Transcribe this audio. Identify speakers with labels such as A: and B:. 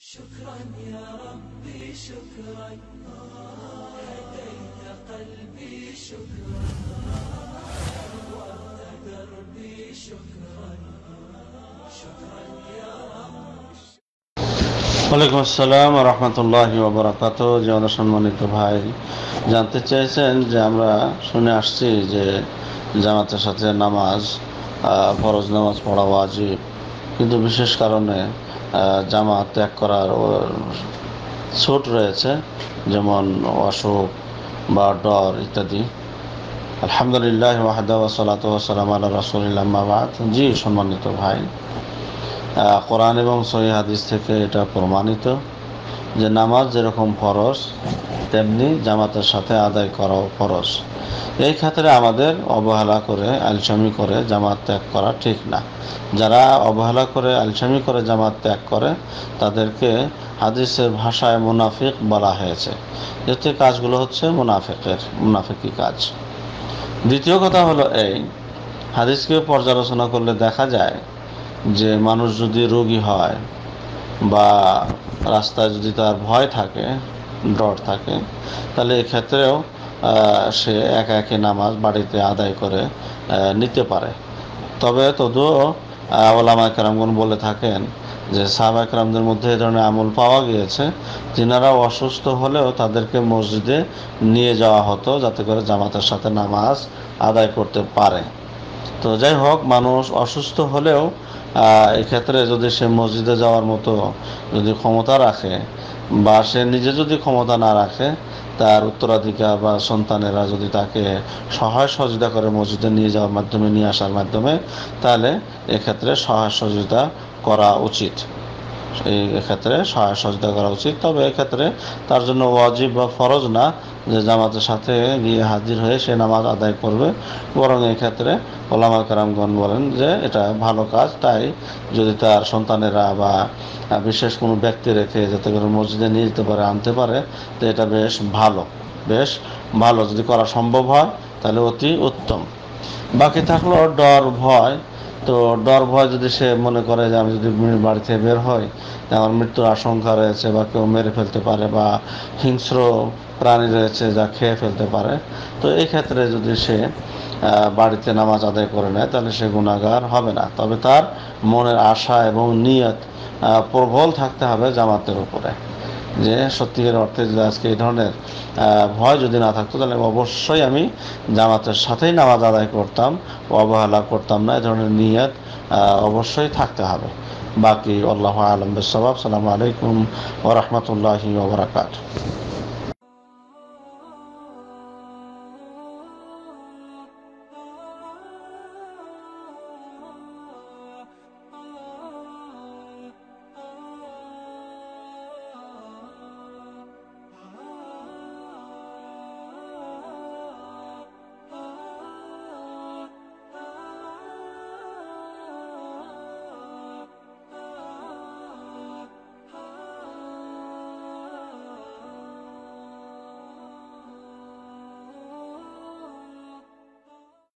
A: شكرا يا ربي شكرا هديت قلبي شكرا نورت دربي شكرا شكرا يا رب
B: ওয়ালাইকুম আসসালাম ওয়া রাহমাতুল্লাহি ওয়া বারাকাতুহু। যে আমাদের সম্মানিত ভাই জানতে চেয়েছেন যে আমরা শুনে আসছি যে জামাতের সাথে নামাজ ফরজ নামাজ পড়া ওয়াজিব, কিন্তু বিশেষ কারণে জামাত ত্যাগ করার ছুট রয়েছে, যেমন অসুখ বা ডর ইত্যাদি। আলহামদুলিল্লাহ ওয়াহদা ওয়া সালাতু ওয়া সালামু আলা রাসূলিল্লাহ আম্মা বা'দ। জি সম্মানিত ভাই, কোরআন এবং সহিহ হাদিস থেকে এটা প্রমাণিত যে নামাজ যেরকম ফরজ তেমনি জামাতের সাথে আদায় করাও ফরজ। এই ক্ষেত্রে আমাদের অবহেলা করে আলসামি করে জামাত ত্যাগ করা ঠিক না। যারা অবহেলা করে আলসামি করে জামাত ত্যাগ করে তাদেরকে হাদিসের ভাষায় মুনাফিক বলা হয়েছে। এতে কাজগুলো হচ্ছে মুনাফিকি কাজ। দ্বিতীয় কথা হলো এই, হাদিসকে পর্যালোচনা করলে দেখা যায় যে মানুষ যদি রোগী হয় বা রাস্তায় যদি তার ভয় থাকে, ডর থাকে, তাহলে এক্ষেত্রেও সে একা একা নামাজ বাড়িতে আদায় করে নিতে পারে। তবে তবুও ওলামায়ে কেরামগণ বলে থাকেন যে সাহাবায়ে কেরামদের মধ্যে এই ধরনের আমল পাওয়া গিয়েছে, যিনারা অসুস্থ হলেও তাদেরকে মসজিদে নিয়ে যাওয়া হতো যাতে করে জামাতের সাথে নামাজ আদায় করতে পারে। তো যাই হোক, মানুষ অসুস্থ হলেও এক্ষেত্রে যদি সে মসজিদে যাওয়ার মতো যদি ক্ষমতা রাখে বা সে নিজে যদি ক্ষমতা না রাখে, তার উত্তরাধিকার বা সন্তানেরা যদি তাকে সহায় সহযোগিতা করে মসজিদে নিয়ে যাওয়ার মাধ্যমে, নিয়ে আসার মাধ্যমে, তাহলে এক্ষেত্রে সহায় সহযোগিতা করা উচিত। এক্ষেত্রে সহায় সহযোগিতা করা উচিত। তবে এক্ষেত্রে তার জন্য ওয়াজিব বা ফরজ না যে জামাতের সাথে গিয়ে হাজির হয়ে সে নামাজ আদায় করবে, বরং এক্ষেত্রে ওলামা কেরামগণ বলেন যে এটা ভালো কাজ। তাই যদি তার সন্তানেরা বা বিশেষ কোনো ব্যক্তি রেখে যাতে করে মসজিদে নিয়ে যেতে পারে, আনতে পারে, তো এটা বেশ ভালো যদি করা সম্ভব হয় তাহলে অতি উত্তম। বাকি থাকলো ডর ভয়। তো ডর ভয় যদি সে মনে করে যে আমি যদি বাড়ি থেকে বের হই, আমার মৃত্যুর আশঙ্কা রয়েছে বা কেউ মেরে ফেলতে পারে বা হিংস্র প্রাণী রয়েছে যা খেয়ে ফেলতে পারে, তো এই ক্ষেত্রে যদি সে বাড়িতে নামাজ আদায় করে নেয় তাহলে সে গুনাহগার হবে না। তবে তার মনের আশা এবং নিয়ত প্রবল থাকতে হবে জামাতের উপরে, যে সত্যিকার অর্থে যদি আজকে এই ধরনের ভয় যদি না থাকতো তাহলে অবশ্যই আমি জামাতের সাথেই নামাজ আদায় করতাম, অবহেলা করতাম না। এই ধরনের নিয়ত অবশ্যই থাকতে হবে। বাকি আল্লাহু আ'লাম বিস-সাওয়াব। আসসালামু আলাইকুম ওয়া রাহমাতুল্লাহি ওয়া বারাকাতুহু।